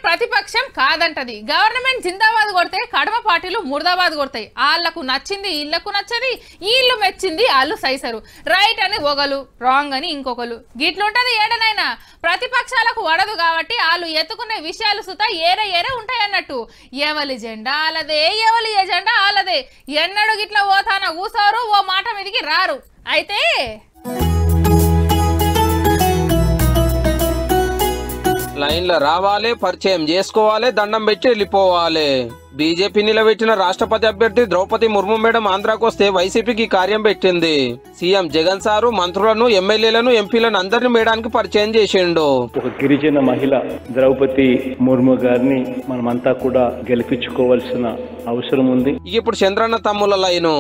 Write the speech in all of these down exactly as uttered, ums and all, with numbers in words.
ప్రతిపక్షం కాదంటది. గవర్నమెంట్ జిందాబాద్ కొడితే కడమ పార్టీలు ముర్దాబాద్ కొడతాయి. వాళ్ళకు నచ్చింది ఇళ్లకు నచ్చది, వీళ్ళు మెచ్చింది వాళ్ళు సైసరు. రైట్ అని ఒకలు, రాంగ్ అని ఇంకొకరు. గిట్లుంటది ఏడనైనా. ప్రతిపక్షాలకు వడదు కాబట్టి వాళ్ళు ఎత్తుకునే విషయాలు సుతా ఏరే ఏరే ఉంటాయి అన్నట్టు. ఎవలి జెండా ఆలదే, ఎవలి ఎజెండా ఆలదే. ఎన్నడు గిట్లా పోతాన కూసోరు, ఓ మాట మీదికి రారు. అయితే లైన్లో రావాలి, పరిచయం చేసుకోవాలి, దండం పెట్టి వెళ్ళిపోవాలి. బీజేపీ నిలబెట్టిన రాష్ట్రపతి అభ్యర్థి ద్రౌపది ముర్ము మేడం ఆంధ్రాకు వస్తే వైసీపీకి కార్యం పెట్టింది. సీఎం జగన్ సారు మంత్రులను, ఎమ్మెల్యేలను, ఎంపీలను అందరినీ మేడానికి పరిచయం చేసిండు. ఒక గిరిజన మహిళ ద్రౌపది ముర్ము గారిని మనమంతా కూడా గెలిపించుకోవాల్సిన అవసరం ఉంది. ఇప్పుడు చంద్రన్న తమ్ముల లైను.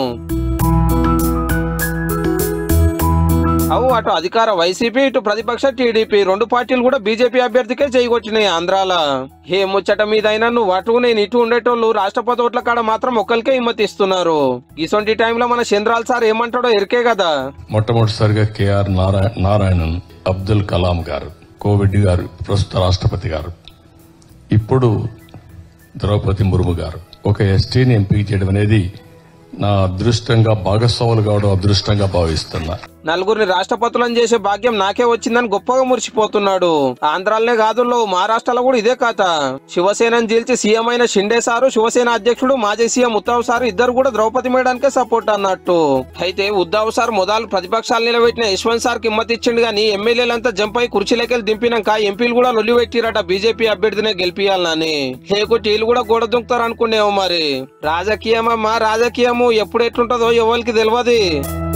అవు అటు అధికార వైసీపీ, ఇటు ప్రతిపక్ష టీడీపీ రెండు పార్టీలు కూడా బీజేపీ అభ్యర్థికే చేయకొచ్చినాయి ఆంధ్రాల. ఏ ముచ్చట మీద అయినా నువ్వు అటు నేను ఇటు ఉండేటోళ్ళు రాష్ట్రపతి ఓట్ల కాడ మాత్రం ఒక్కరికే హిమ్మతి ఇస్తున్నారు. ఇసొంటి టైంలో మన చంద్రాల్ సార్ ఏమంటాడో ఎరికే కదా. మొట్టమొదటిసారిగా కేఆర్ నారాయణ నారాయణన్, అబ్దుల్ కలాం గారు, కోవిడ్ గారు, ప్రస్తుత రాష్ట్రపతి గారు, ఇప్పుడు ద్రౌపది ముర్ము గారు ఒక ఎస్టీని ఎంపిక చేయడం అనేది నా అదృష్టంగా, భాగస్వాములు కావడం అదృష్టంగా భావిస్తున్నా. నలుగురిని రాష్ట్రపతులను చేసే భాగ్యం నాకే వచ్చిందని గొప్పగా మురిసిపోతున్నాడు. ఆంధ్రాలనే కాదు, మహారాష్ట్రలో కూడా ఇదే కథ. శివసేనను జీల్చి సీఎం అయిన షిండే సారు, శివసేన అధ్యక్షుడు మాజీ సీఎం ఉద్ధవ్ సారు ఇద్దరు కూడా ద్రౌపది మేడానికే సపోర్ట్ అన్నట్టు. అయితే ఉద్ధవ్ సార్ మొదలు ప్రతిపక్షాలు నిలబెట్టిన యశ్వంత్ సార్ కిమ్మతి ఇచ్చిండు గానీ ఎమ్మెల్యేలంతా జంప్ అయి కుర్చీలకెళ్ళి దింపినాక ఎంపీలు కూడా లొల్లి పెట్టిరట బీజేపీ అభ్యర్థినే గెలిపియాలని. లేకుంటే వీళ్ళు కూడా గోడ దుంకుతారు అనుకునేమో. మరి రాజకీయమమ్మా, రాజకీయము ఎప్పుడు ఎట్లుంటదో ఎవరికి తెలియదు.